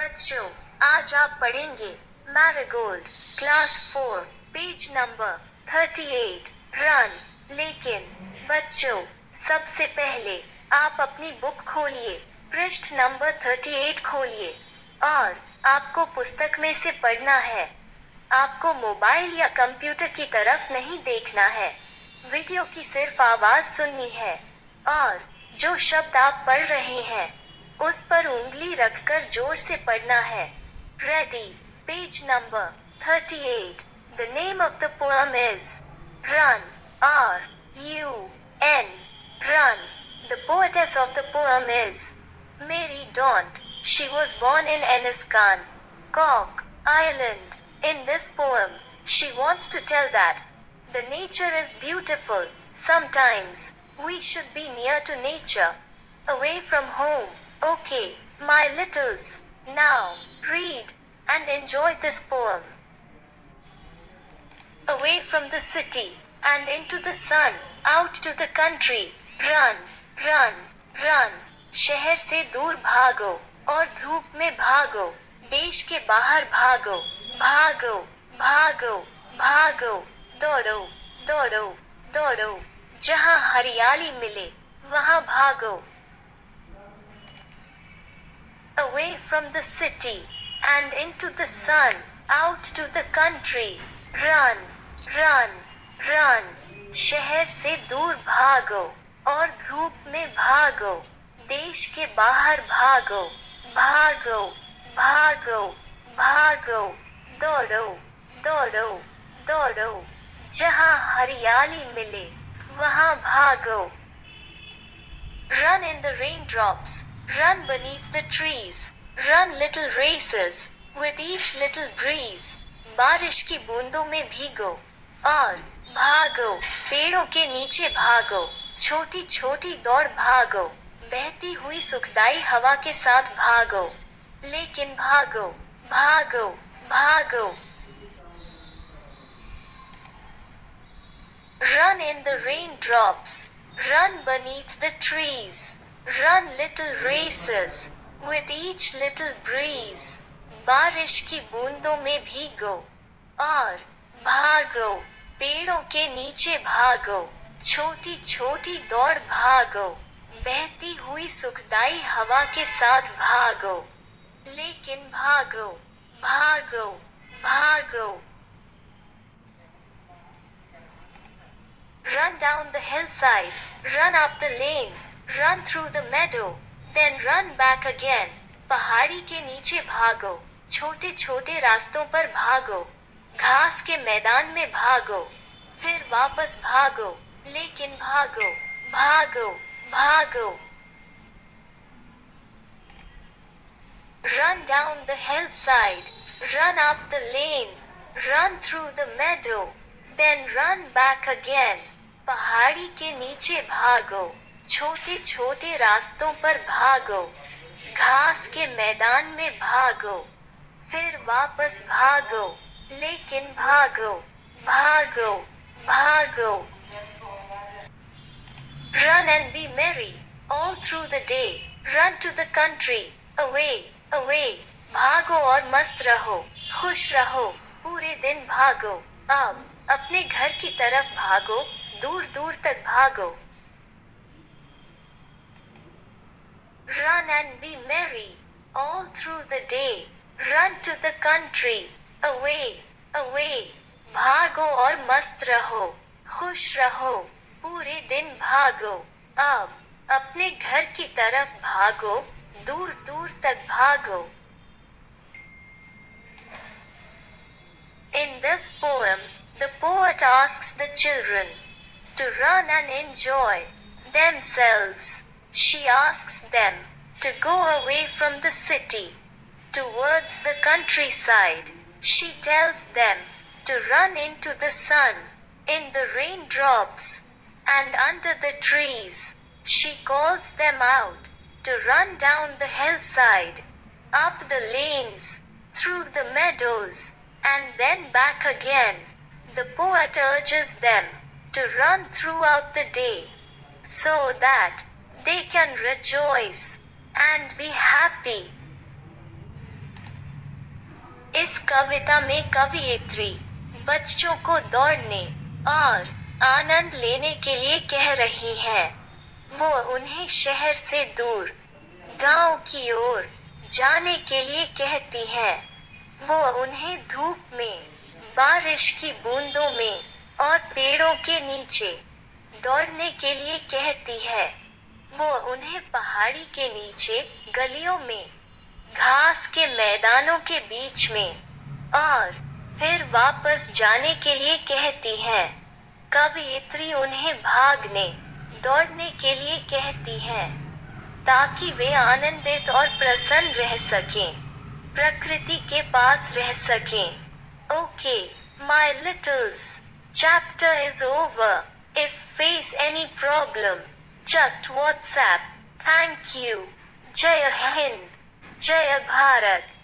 बच्चों, आज आप पढ़ेंगे marigold class 4 page number 38 run. लेकिन बच्चों, सबसे पहले आप अपनी बुक खोलिए, पृष्ठ नंबर 38 खोलिए और आपको पुस्तक में से पढ़ना है। आपको मोबाइल या कंप्यूटर की तरफ नहीं देखना है, वीडियो की सिर्फ आवाज सुननी है और जो शब्द आप पढ़ रहे हैं उस पर उंगली रखकर जोर से पढ़ना है। Ready, page number 38। The name of the poem is run, R-U-N, run. The poetess of the poem is Mary Dont. She was born in Enniscan, Cork, Ireland. In this poem, she wants to tell that the nature is beautiful. Sometimes we should be near to nature, away from home. Okay, my littles, now read and enjoy this poem. Away from the city and into the sun, out to the country, run, run, run. शहर से दूर भागो और धूप में भागो, देश के बाहर भागो, भागो, भागो, भागो, दौड़ो, दौड़ो, दौड़ो, जहाँ हरियाली मिले वहाँ भागो। Away from the city and into the sun, out to the country, run, run, run. शहर से दूर भागो और धूप में भागो, देश के बाहर भागो, भागो, भागो, भागो, दौड़ो, दौड़ो, दौड़ो, जहाँ हरियाली मिले वहाँ भागो। Run in the raindrops, run beneath the trees, run little races with each little breeze. बारिश की बूंदों में भीगो और भागो, पेड़ों के नीचे भागो, छोटी छोटी दौड़ भागो, बहती हुई सुखदाई हवा के साथ भागो, लेकिन भागो, भागो, भागो। Run in the raindrops, run beneath the trees, run little races with each little breeze. बारिश की बूंदों में भीगो और भागो, पेड़ों के नीचे भागो, छोटी छोटी दौड़ भागो, बहती हुई सुखदाई हवा के साथ भागो, लेकिन भागो, भागो, भागो। Run down the hillside, run up the lane, run through the meadow, then run back again. पहाड़ी के नीचे भागो, छोटे छोटे रास्तों पर भागो, घास के मैदान में भागो, फिर वापस भागो, लेकिन भागो, भागो, भागो। Run down the hillside, run up the lane, run through the meadow, then run back again. पहाड़ी के नीचे भागो, छोटे छोटे रास्तों पर भागो, घास के मैदान में भागो, फिर वापस भागो, लेकिन भागो, भागो, भागो। Run and be merry all through the day, run to the country, away, away. भागो और मस्त रहो, खुश रहो, पूरे दिन भागो। अब अपने घर की तरफ भागो, दूर दूर तक भागो। Run and be merry all through the day, run to the country, away, away. भागो और मस्त रहो, खुश रहो, पूरे दिन भागो। अब अपने घर की तरफ भागो, दूर दूर तक भागो। In this poem, the poet asks the children to run and enjoy themselves. She asks them to go away from the city towards the countryside. She tells them to run into the sun, in the raindrops, and under the trees. She calls them out to run down the hillside, up the lanes, through the meadows, and then back again. The poet urges them to run throughout the day, so that they can rejoice and be happy. इस कविता में कवयित्री बच्चों को दौड़ने और आनंद लेने के लिए कह रही है। वो उन्हें शहर से दूर गांव की ओर जाने के लिए कहती है। वो उन्हें धूप में, बारिश की बूंदों में और पेड़ों के नीचे दौड़ने के लिए कहती है। वो उन्हें पहाड़ी के नीचे गलियों में, घास के मैदानों के बीच में और फिर वापस जाने के लिए कहती है। कवयित्री उन्हें भागने, दौड़ने के लिए कहती है ताकि वे आनंदित और प्रसन्न रह सकें, प्रकृति के पास रह सकें। Okay, my littles, chapter is over. If face any problem, just WhatsApp. Thank you. जय हिंद, जय भारत।